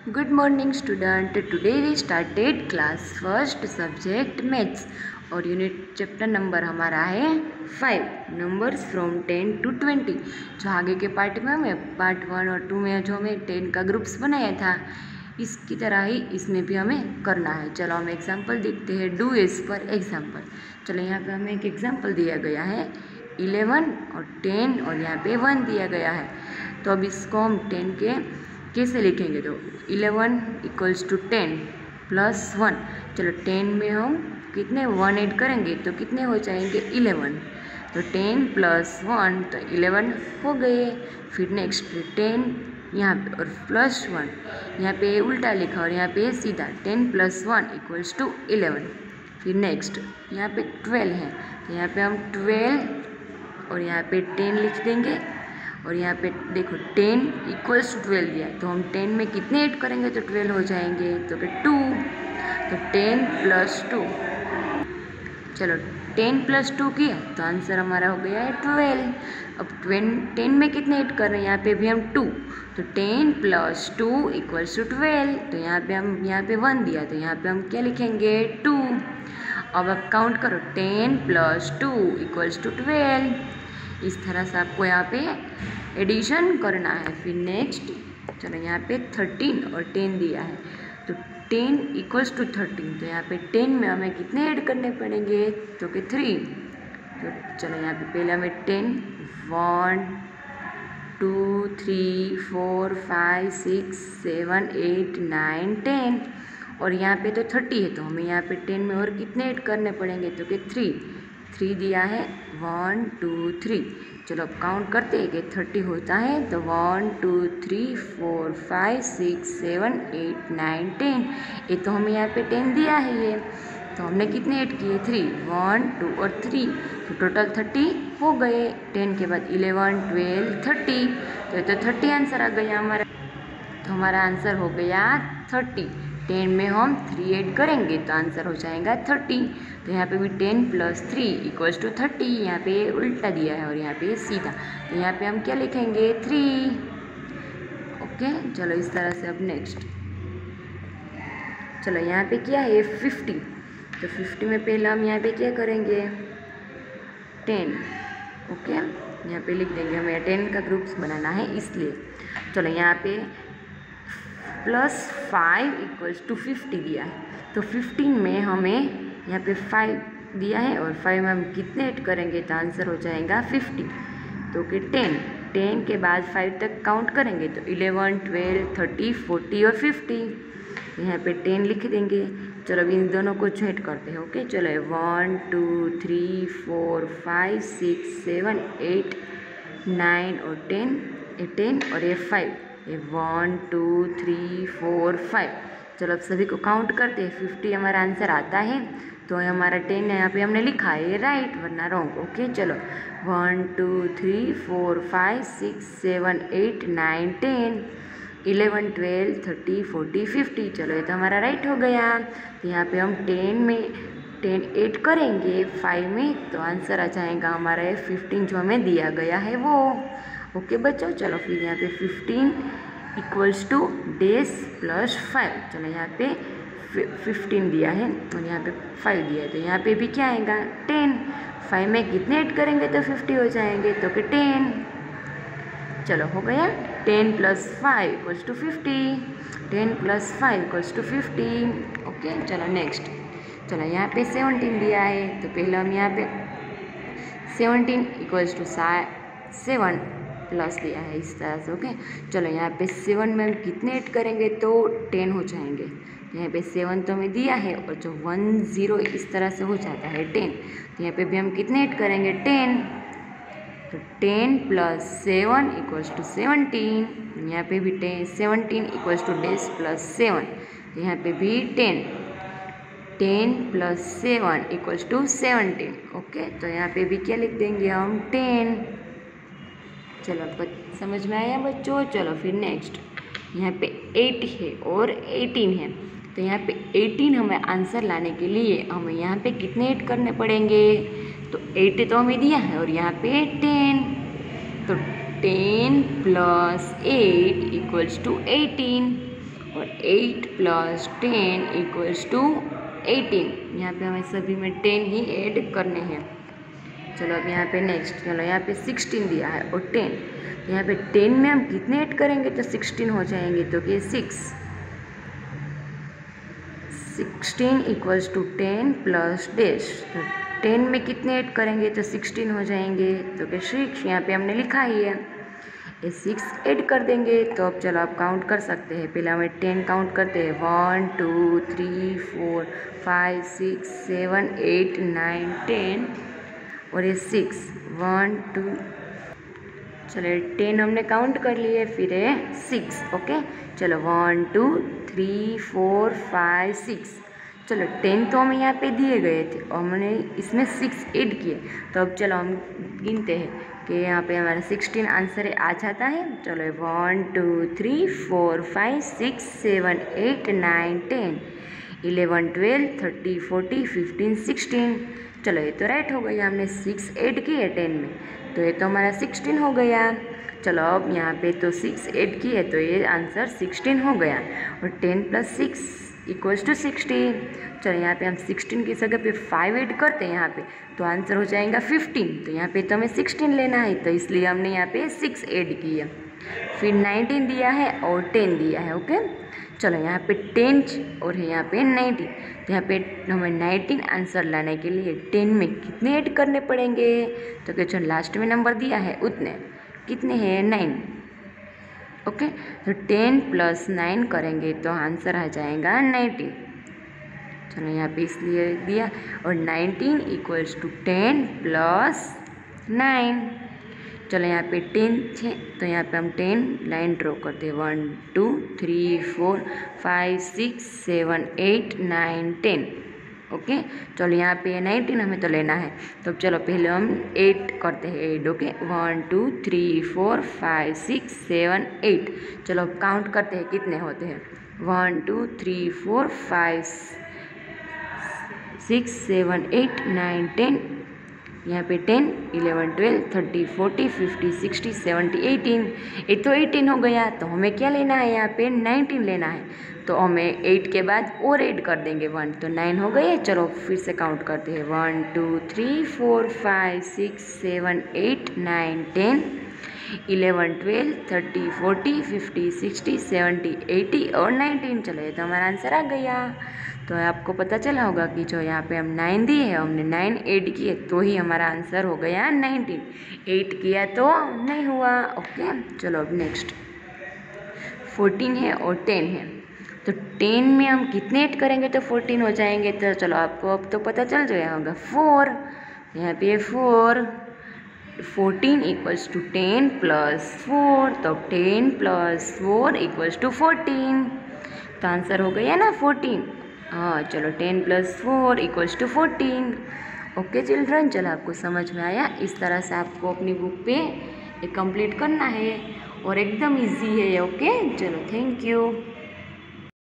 Good morning student. Today we started class first subject maths और unit chapter number हमारा है 5 numbers from 10 to 20। जो आगे के पार्ट में हमें पार्ट 1 और 2 में जो हमें 10 का ग्रुप्स बनाया था इसकी तरह ही इसमें भी हमें करना है। चलो हम एग्जांपल देखते हैं। डू इस पर एग्जांपल। चलो यहाँ पे हमें एक एग्जांपल दिया गया है 11 और 10 और यहाँ पे 1 दिया गया है। तो अब इसको हम 10 के कैसे लिखेंगे? तो 11 इक्वल्स टू 10 प्लस 1। चलो 10 में हम कितने 1 ऐड करेंगे तो कितने हो जाएंगे 11। तो 10 प्लस 1 तो 11 हो गए। फिर नेक्स्ट 10 यहाँ पे और प्लस 1 यहाँ पे उल्टा लिखा और यहाँ पे सीधा 10 प्लस 1 इक्वल्स टू 11। फिर नेक्स्ट यहाँ पे 12 है तो यहाँ पे हम 12 और यहाँ पे 10 लिख देंगे और यहाँ पे देखो 10 इक्वल्स टू 12 दिया तो हम 10 में कितने ऐड करेंगे तो 12 हो जाएंगे तो फिर 2। तो 10 प्लस 2। चलो 10 प्लस 2 किया तो आंसर हमारा हो गया है 12। अब 10 में कितने ऐड कर रहे हैं यहाँ पे भी हम 2। तो 10 प्लस 2 इक्वल्स टू 12। तो यहाँ पे 1 दिया तो यहाँ पे हम क्या लिखेंगे 2। अब आप काउंट करो 10 प्लस 2 इक्वल्स टू 12। इस तरह से आपको यहाँ पे एडिशन करना है। फिर नेक्स्ट चलो यहाँ पे 13 और 10 दिया है तो 10 इक्वल्स टू 13। तो यहाँ पे 10 में हमें कितने ऐड करने पड़ेंगे तो कि 3। तो चलो यहाँ पे पहले हमें 10 1 2 3 4 5 6 7 8 9 10 और यहाँ पे तो 30 है तो हमें यहाँ पे 10 में और कितने ऐड करने पड़ेंगे तो कि 3 दिया है 1 2 3। चलो अब काउंट करते हैं कि 30 होता है तो 1 2 3 4 5 6 7 8 9 10। ये तो हमें यहाँ पे 10 दिया है ये तो हमने कितने ऐड किए 3 1 2 और 3 तो टोटल 30 हो गए। 10 के बाद 11 12 30 तो ये तो 30 आंसर आ गया हमारा। तो हमारा आंसर हो गया 30। 10 में हम 3 ऐड करेंगे तो आंसर हो जाएगा 30। तो यहाँ पे भी 10 प्लस 3 इक्वल्स टू 30। यहाँ पे उल्टा दिया है और यहाँ पे सीधा तो यहाँ पे हम क्या लिखेंगे 3। ओके चलो इस तरह से। अब नेक्स्ट चलो यहाँ पे क्या है 50। तो 50 में पहले हम यहाँ पे क्या करेंगे 10। ओके यहाँ पे लिख देंगे हमें 10 का ग्रुप्स बनाना है इसलिए। चलो यहाँ पे प्लस 5 इक्वल्स टू 50 दिया है तो 15 में हमें यहाँ पे 5 दिया है और 5 में हम कितने ऐड करेंगे तो आंसर हो जाएगा 50। तो कि 10 के बाद 5 तक काउंट करेंगे तो 11 12 30 40 और 50। तो यहाँ पे 10 लिख देंगे। चलो अभी इन दोनों को ऐड करते हैं। ओके चलो 1 2 3 4 5 6 7 8 9 और 10 और ये 5 ये 1 2 3 4 5। चलो अब सभी को काउंट करते हैं 50 हमारा आंसर आता है तो हमारा 10 यहाँ पे हमने लिखा है राइट वरना रॉन्ग। ओके चलो 1 2 3 4 5 6 7 8 9 10 11 12 30 40 50। चलो ये तो हमारा राइट हो गया। तो यहाँ पे हम 10 ऐड करेंगे 5 में तो आंसर आ जाएगा हमारा 15 जो हमें दिया गया है वो। ओके बच्चों चलो फिर यहाँ पे 15 इक्वल्स टू डेस प्लस 5। चलो यहाँ पे 15 दिया है और यहाँ पे 5 दिया है तो यहाँ पे भी क्या आएगा 10। 5 में कितने ऐड करेंगे तो 50 हो जाएंगे तो कि 10। चलो हो गया 10 plus 5 equals to 50। 10 plus 5 equals to 50। Okay चलो नेक्स्ट चलो यहाँ पे 17 दिया है तो पहले हम यहाँ पे 17 इक्वल्स टू 7 प्लस दिया है इस तरह से। ओके चलो यहाँ पे 7 में हम कितने ऐड करेंगे तो 10 हो जाएंगे। यहाँ पे 7 तो हमें दिया है और जो 1 0 इस तरह से हो जाता है 10। तो यहाँ पे भी हम कितने ऐड करेंगे 10। तो 10 प्लस 7 इक्वल्स टू 17। यहाँ पे भी 17 इक्वल्स टू डेस प्लस 7। तो यहाँ पे भी 10 प्लस 7 इक्वल्स टू 17। ओके तो यहाँ पे भी क्या लिख देंगे हम 10। चलो आपको समझ में आया बच्चों। चलो फिर नेक्स्ट यहाँ पे 8 है और 18 है तो यहाँ पे 18 हमें आंसर लाने के लिए हमें यहाँ पे कितने ऐड करने पड़ेंगे तो 8 तो हमें दिया है और यहाँ पे 10। तो 10 प्लस 8 इक्वल्स टू 18। और 8 + 10 = 18। यहाँ पे हमें सभी में 10 ही ऐड करने हैं। चलो अब यहाँ पे नेक्स्ट, चलो यहाँ पे 16 दिया है और 10, तो यहाँ पे 10 में हम कितने ऐड करेंगे तो 16 हो जाएंगे, तो कि 16 = 10 + डैश, तो 10 में कितने ऐड करेंगे तो 16 हो जाएंगे, तो कि 6 यहाँ पे हमने लिखा ही है, ये 6 ऐड कर देंगे। तो अब चलो आप काउंट कर सकते हैं, पहले हमें 10 काउंट करते हैं, 1 2 3 4 5 6 7 8 9 10 और ये 6 1 2, चलो 10 हमने काउंट कर लिए, फिर है 6। ओके, चलो 1 2 3 4 5 6, चलो 10 तो हमें यहाँ पे दिए गए थे और हमने इसमें 6 ऐड किए। तो अब चलो हम गिनते हैं कि यहाँ पे हमारा 16 आंसर आ जाता है। चलो 1 2 3 4 5 6 7 8 9 10 11 12 13 14 15 16, चलो ये तो राइट हो गया, हमने 6 ऐड किए 10 में, तो ये तो हमारा 16 हो गया। चलो अब यहाँ पे तो 6 ऐड किए, तो ये आंसर 16 हो गया, और 10 + 6 = 16। चलो यहाँ पे हम 16 की जगह पे 5 ऐड करते हैं यहाँ पे, तो आंसर हो जाएगा 15। तो यहाँ पे तो हमें 16 लेना है, तो इसलिए हमने यहाँ पे 6 ऐड किया। फिर 19 दिया है और 10 दिया है। ओके, चलो यहाँ पे 10 और यहाँ पे 19, तो यहाँ पे हमें 19 आंसर लाने के लिए 10 में कितने ऐड करने पड़ेंगे, तो कि जो लास्ट में नंबर दिया है उतने, कितने हैं 9। ओके, तो 10 + 9 करेंगे तो आंसर आ जाएगा 19। चलो यहाँ पे इसलिए दिया, और 19 = 10 + 9। चलो यहाँ पे 10 है, तो यहाँ पे हम 10 लाइन ड्रॉ करते हैं, 1 2 3 4 5 6 7 8 9 10। ओके, चलो यहाँ पे 19 हमें तो लेना है, तो चलो पहले हम 8 करते हैं, 8। ओके, 1 2 3 4 5 6 7 8, चलो अब काउंट करते हैं कितने होते हैं, 1 2 3 4 5 6 7 8 9 10, यहाँ पे 10 11 12 13 14 15 16 17 18, ये तो 18 हो गया। तो हमें क्या लेना है, यहाँ पे 19 लेना है, तो हमें 8 के बाद और ऐड कर देंगे 1, तो 9 हो गए। चलो फिर से काउंट करते हैं, 1 2 3 4 5 6 7 8 9 10 11 12 13 14 15 16 17 18 और 19, चलो ये तो हमारा आंसर आ गया। तो आपको पता चला होगा कि जो यहाँ पे हम 9 दिए हैं, हमने 9 ऐड किए तो ही हमारा आंसर हो गया 19, 8 किया तो नहीं हुआ। ओके, चलो अब नेक्स्ट 14 है और 10 है, तो 10 में हम कितने ऐड करेंगे तो 14 हो जाएंगे, तो चलो आपको अब तो पता चल गया होगा 4, यहाँ पे 4, 14 = 10 + 4, तो 10 + 4 = 14, तो आंसर हो गया ना 14। हाँ, चलो 10 + 4 = 14। ओके चिल्ड्रन, चलो आपको समझ में आया, इस तरह से आपको अपनी बुक पे ये कंप्लीट करना है और एकदम इजी है। ओके, चलो थैंक यू।